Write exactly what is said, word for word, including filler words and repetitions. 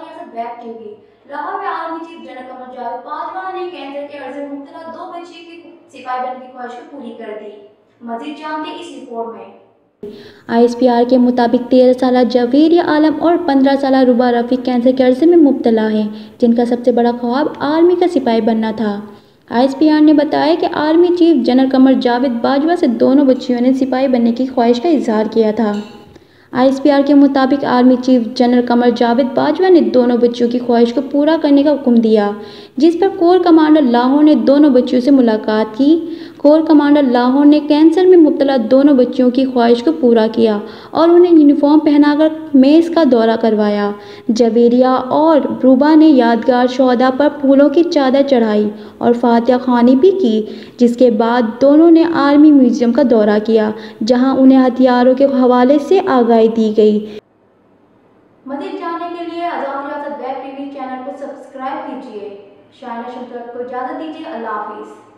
रियासत web TV. Lahore में army chief general Qamar Javed Bajwa ने कैंसर के अर्ज में मुब्तला दो बच्चे की सिपाही बनने की ख्वाहिश को पूरी कर दी। मजीद जानते इस रिपोर्ट में। आई एस पी आर के मुताबिक तेरह साल जवेरिया आलम और पंद्रह साल रुबा रफ़ीक कैंसर के अर्ज में मुब्तला हैं, जिनका सबसे बड़ा ख्वाब आर्मी का सिपाही बनना था। आई एस पी आर ने बताया कि army chief general Qamar Javed Bajwa से दोनों बच्चियों ने सिपाही बनने की ख्वाहिश का इजहार किया था। आई एस पी आर के मुताबिक army chief general Qamar Javed Bajwa ने दोनों बच्चियों की ख्वाहिश को पूरा करने का हुक्म दिया, जिस पर कोर कमांडर लाहौर ने दोनों बच्चियों से मुलाकात की। कोर कमांडर लाहौर ने कैंसर में मुब्तला दोनों बच्चियों की ख्वाहिश को पूरा किया और उन्हें यूनिफॉर्म पहनाकर मेज़ का दौरा करवाया। जवेरिया और रूबा ने यादगार शोहदा पर फूलों की चादर चढ़ाई और फातिहा ख्वानी भी की, जिसके बाद दोनों ने आर्मी म्यूजियम का दौरा किया, जहां उन्हें हथियारों के हवाले से आगाही दी गई। मज़ीद जानने के लिए Azad Riyasat web TV channel को सब्सक्राइब कीजिए। शायना शमसुरत को इजाज़त दीजिए। अल्लाह हाफिज़।